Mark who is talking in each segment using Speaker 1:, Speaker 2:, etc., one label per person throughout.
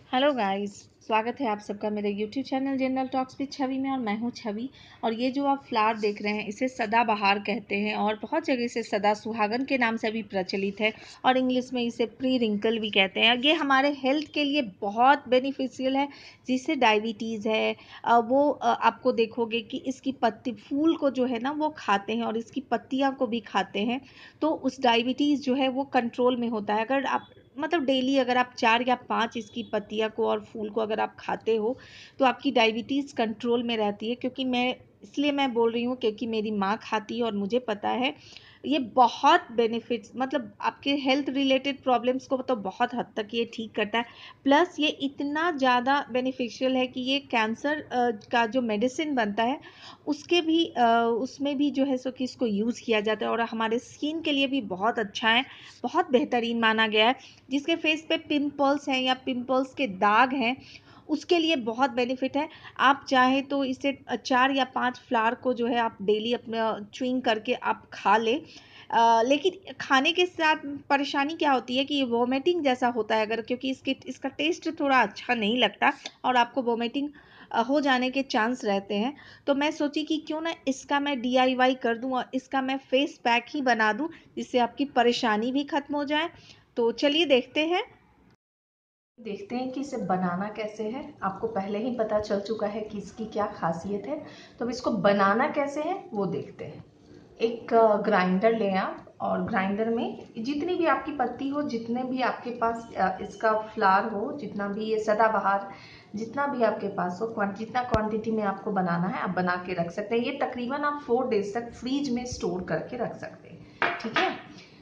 Speaker 1: Hello guys, स्वागत है आप सबका मेरे YouTube channel general talks with Chhavi में। और मैं हूं छवि। और ये जो आप फ्लावर देख रहे हैं इसे सदाबहार कहते हैं और बहुत जगह इसे सदा सुहागन के नाम से भी प्रचलित है और इंग्लिश में इसे प्री रिंकल भी कहते हैं। ये हमारे हेल्थ के लिए बहुत बेनिफिशियल है। जिसे डायबिटीज़ है वो आपको देखोगे कि इसकी पत्ती फूल को जो है ना वो खाते हैं और इसकी पत्तियाँ को भी खाते हैं। तो उस डायबिटीज़ जो है वो कंट्रोल में होता है। अगर आप मतलब डेली अगर आप 4 या 5 इसकी पत्तियाँ को और फूल को अगर आप खाते हो तो आपकी डायबिटीज़ कंट्रोल में रहती है। क्योंकि मैं बोल रही हूँ क्योंकि मेरी माँ खाती है और मुझे पता है ये बहुत बेनिफिट्स मतलब आपके हेल्थ रिलेटेड प्रॉब्लम्स को तो बहुत हद तक ये ठीक करता है। प्लस ये इतना ज़्यादा बेनिफिशियल है कि ये कैंसर का जो मेडिसिन बनता है उसमें भी जो है सो कि इसको यूज़ किया जाता है और हमारे स्किन के लिए भी बहुत अच्छा है, बहुत बेहतरीन माना गया है। जिसके फेस पे पिंपल्स हैं या पिंपल्स के दाग हैं उसके लिए बहुत बेनिफिट है। आप चाहे तो इसे 4 या 5 फ्लावर को जो है आप डेली अपना च्युइंग करके आप खा लें। लेकिन खाने के साथ परेशानी क्या होती है कि ये वोमिटिंग जैसा होता है, अगर क्योंकि इसका टेस्ट थोड़ा अच्छा नहीं लगता और आपको वोमिटिंग हो जाने के चांस रहते हैं। तो मैं सोची कि क्यों ना इसका मैं DIY कर दूं और इसका मैं फेस पैक ही बना दूं जिससे आपकी परेशानी भी खत्म हो जाए। तो चलिए देखते हैं कि इसे बनाना कैसे है। आपको पहले ही पता चल चुका है कि इसकी क्या खासियत है, तो अब इसको बनाना कैसे है वो देखते हैं। एक ग्राइंडर लें आप और ग्राइंडर में जितनी भी आपकी पत्ती हो, जितने भी आपके पास इसका फ्लावर हो, जितना भी ये सदाबहार जितना भी आपके पास हो, जितना क्वांटिटी में आपको बनाना है आप बना के रख सकते हैं। ये तकरीबन आप 4 डेज तक फ्रीज में स्टोर करके रख सकते हैं, ठीक है।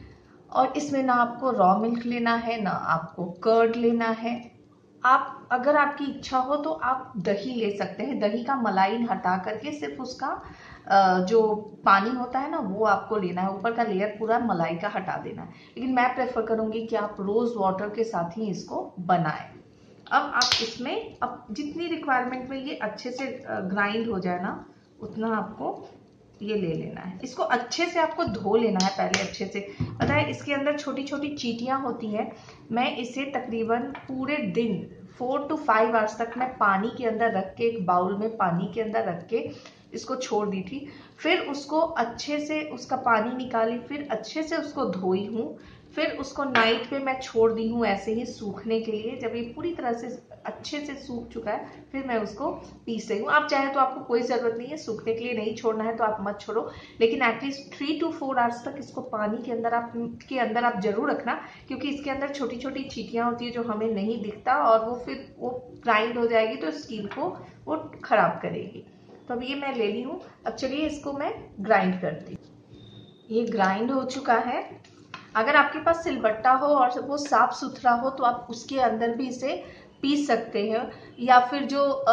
Speaker 1: और इसमें ना आपको रॉ मिल्क लेना है ना आपको कर्ड लेना है। आप अगर आपकी इच्छा हो तो आप दही ले सकते हैं। दही का मलाइन हटा करके सिर्फ उसका जो पानी होता है ना वो आपको लेना है, ऊपर का लेयर पूरा मलाई का हटा देना है। लेकिन मैं प्रेफर करूंगी कि आप रोज वाटर के साथ ही इसको बनाएं। अब आप इसमें अब जितनी रिक्वायरमेंट में ये अच्छे से ग्राइंड हो जाए ना उतना आपको ये ले लेना है। इसको अच्छे से आपको धो लेना है पहले अच्छे से। पता है इसके अंदर छोटी छोटी चींटियां होती हैं। मैं इसे तकरीबन पूरे दिन 4 to 5 आवर्स तक मैं पानी के अंदर रख के, एक बाउल में पानी के अंदर रख के इसको छोड़ दी थी। फिर उसको अच्छे से उसका पानी निकाली, फिर अच्छे से उसको धोई हूँ। फिर उसको नाइट पे मैं छोड़ दी हूँ ऐसे ही सूखने के लिए। जब ये पूरी तरह से अच्छे से सूख चुका है फिर मैं उसको पीस रही हूँ। आप चाहे तो आपको कोई जरूरत नहीं है सूखने के लिए, नहीं छोड़ना है तो आप मत छोड़ो। लेकिन एटलीस्ट 3 to 4 आवर्स तक इसको पानी के अंदर आप जरूर रखना, क्योंकि इसके अंदर छोटी छोटी चींटियां होती है जो हमें नहीं दिखता और वो फिर वो ग्राइंड हो जाएगी तो स्किन को वो खराब करेगी। तो अब ये मैं ले ली हूँ। अब चलिए इसको मैं ग्राइंड करती हूँ। ये ग्राइंड हो चुका है। अगर आपके पास सिलबट्टा हो और वो साफ सुथरा हो तो आप उसके अंदर भी इसे पीस सकते हैं। या फिर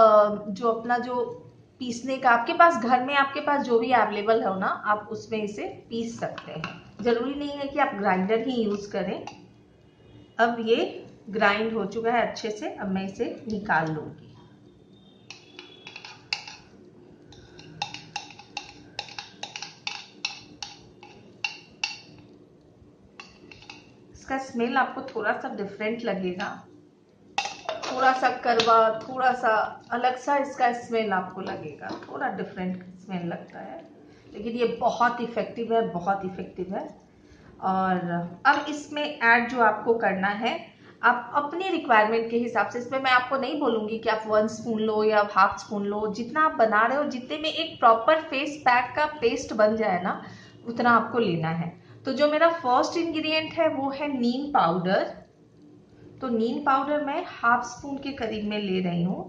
Speaker 1: जो अपना जो पीसने का आपके पास घर में आपके पास जो भी अवेलेबल हो ना आप उसमें इसे पीस सकते हैं। जरूरी नहीं है कि आप ग्राइंडर ही यूज करें। अब ये ग्राइंड हो चुका है अच्छे से। अब मैं इसे निकाल लूंगी। इसका स्मेल आपको थोड़ा सा डिफरेंट लगेगा, थोड़ा सा कड़वा, थोड़ा सा अलग सा इसका स्मेल आपको लगेगा, थोड़ा डिफरेंट स्मेल लगता है। लेकिन ये बहुत इफेक्टिव है, बहुत इफेक्टिव है। और अब इसमें ऐड जो आपको करना है आप अपनी रिक्वायरमेंट के हिसाब से, इसमें मैं आपको नहीं बोलूंगी कि आप 1 स्पून लो या हाफ स्पून लो। जितना आप बना रहे हो, जितने में एक प्रॉपर फेस पैक का पेस्ट बन जाए ना उतना आपको लेना है। तो जो मेरा फर्स्ट इंग्रेडिएंट है वो है नीम पाउडर। तो नीम पाउडर मैं हाफ स्पून के करीब में ले रही हूं।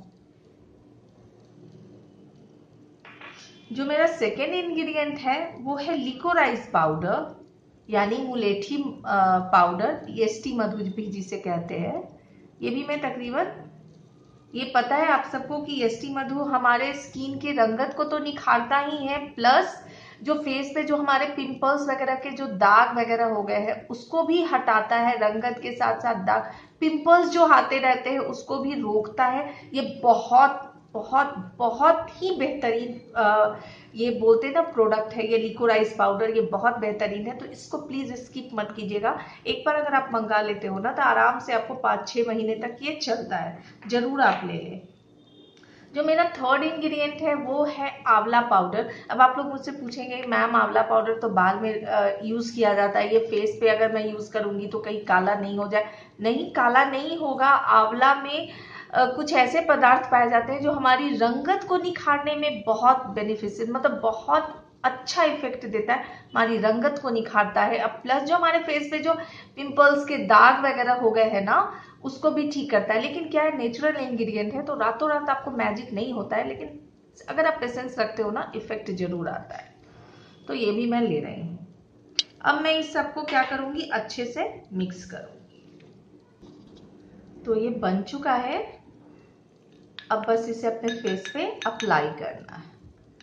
Speaker 1: जो मेरा सेकेंड इंग्रेडिएंट है वो है लिकोराइज पाउडर, यानी मुलेठी पाउडर, EST मधु भी जिसे कहते हैं। ये भी मैं तकरीबन, ये पता है आप सबको कि EST मधु हमारे स्किन के रंगत को तो निखारता ही है, प्लस जो फेस पे जो हमारे पिंपल्स वगैरह के जो दाग वगैरह हो गए हैं उसको भी हटाता है। रंगत के साथ साथ दाग पिंपल्स जो आते रहते हैं उसको भी रोकता है। ये बहुत बहुत बहुत ही बेहतरीन ये बोलते हैं ना प्रोडक्ट है ये लिकोराइज पाउडर, ये बहुत बेहतरीन है। तो इसको प्लीज स्किप मत कीजिएगा। एक बार अगर आप मंगा लेते हो ना तो आराम से आपको 5-6 महीने तक ये चलता है, जरूर आप ले लें। जो मेरा थर्ड इंग्रेडिएंट है वो है आंवला पाउडर। अब आप लोग मुझसे पूछेंगे मैम आंवला पाउडर तो बाल में यूज किया जाता है, ये फेस पे अगर मैं यूज करूंगी तो कहीं काला नहीं हो जाए। नहीं, काला नहीं होगा। आंवला में कुछ ऐसे पदार्थ पाए जाते हैं जो हमारी रंगत को निखारने में बहुत बेनिफिशियल, मतलब बहुत अच्छा इफेक्ट देता है, हमारी रंगत को निखारता है। अब प्लस जो हमारे फेस पे जो पिंपल्स के दाग वगैरह हो गए हैं ना, उसको भी ठीक करता है। लेकिन क्या है, नेचुरल इंग्रेडिएंट है तो रातों रात आपको मैजिक नहीं होता है, लेकिन अगर आप पेशेंस रखते हो ना इफेक्ट जरूर आता है। तो ये भी मैं ले रही हूँ। अब मैं इस सबको क्या करूंगी, अच्छे से मिक्स करूंगी। तो ये बन चुका है। अब बस इसे अपने फेस पे अप्लाई करना है।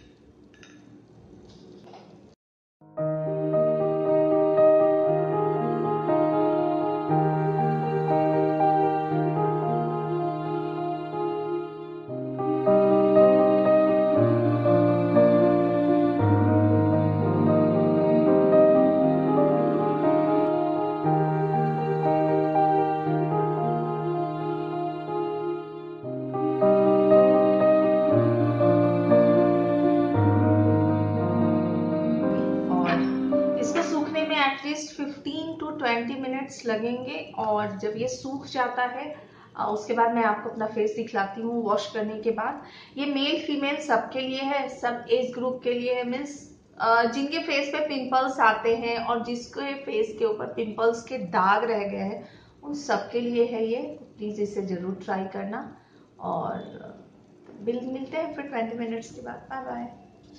Speaker 1: एटलीस्ट 15 to 20 मिनट्स लगेंगे। और जब ये सूख जाता है उसके बाद मैं आपको अपना फेस दिखलाती हूँ वॉश करने के बाद। ये मेल फीमेल सबके लिए है, सब एज ग्रुप के लिए है। मीन्स जिनके फेस पे पिंपल्स आते हैं और जिसके फेस के ऊपर पिंपल्स के दाग रह गए हैं उन सबके लिए है ये। प्लीज इसे जरूर ट्राई करना। और मिलते हैं फिर 20 मिनट्स के बाद। Bye bye.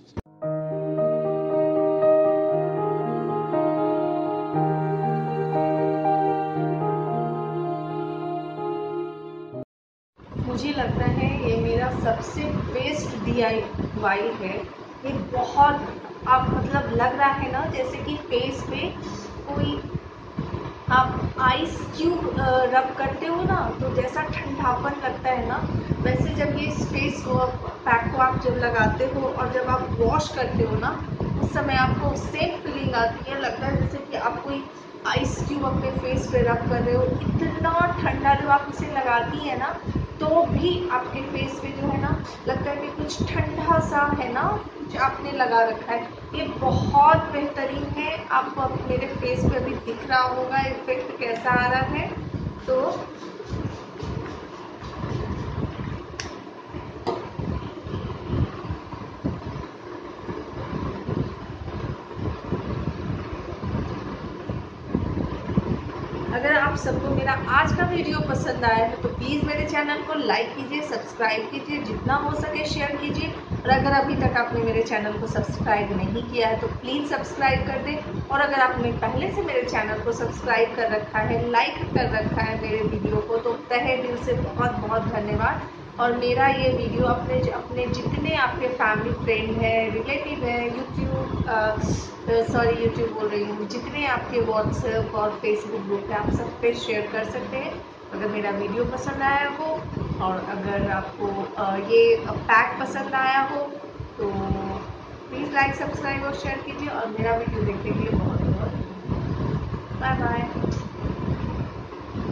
Speaker 1: मुझे लगता है ये मेरा सबसे बेस्ट DIY है। ये बहुत आप मतलब लग रहा है ना जैसे कि फेस पे कोई आप आइस क्यूब रब करते हो ना तो जैसा ठंडापन लगता है ना, वैसे जब ये फेस पैक को आप जब लगाते हो और जब आप वॉश करते हो ना उस समय आपको सेम फीलिंग आती है। लगता है जैसे कि आप कोई आइस क्यूब अपने फेस पे रब कर रहे हो। इतना ठंडा जब आप इसे लगाती है ना तो भी आपके फेस पे जो है ना लगता है कि कुछ ठंडा सा है ना, कुछ आपने लगा रखा है। ये बहुत बेहतरीन है। आपको मेरे फेस पे अभी दिख रहा होगा इफेक्ट कैसा आ रहा है। तो अगर आप सबको मेरा आज का वीडियो पसंद आया है तो प्लीज़ मेरे चैनल को लाइक कीजिए, सब्सक्राइब कीजिए, जितना हो सके शेयर कीजिए। और अगर अभी तक आपने मेरे चैनल को सब्सक्राइब नहीं किया है तो प्लीज़ सब्सक्राइब कर दें। और अगर आपने पहले से मेरे चैनल को सब्सक्राइब कर रखा है, लाइक कर रखा है मेरे वीडियो को, तो तहे दिल से बहुत बहुत धन्यवाद। और मेरा ये वीडियो अपने जितने आपके फैमिली फ्रेंड हैं, रिलेटिव है, यूट्यूब बोल रही हूँ, जितने आपके व्हाट्सएप और फेसबुक ग्रुप है आप सब पे शेयर कर सकते हैं अगर मेरा वीडियो पसंद आया हो। और अगर आपको ये पैक पसंद आया हो तो प्लीज़ लाइक, सब्सक्राइब और शेयर कीजिए। और मेरा वीडियो देखने के लिए बहुत बहुत बाय बाय।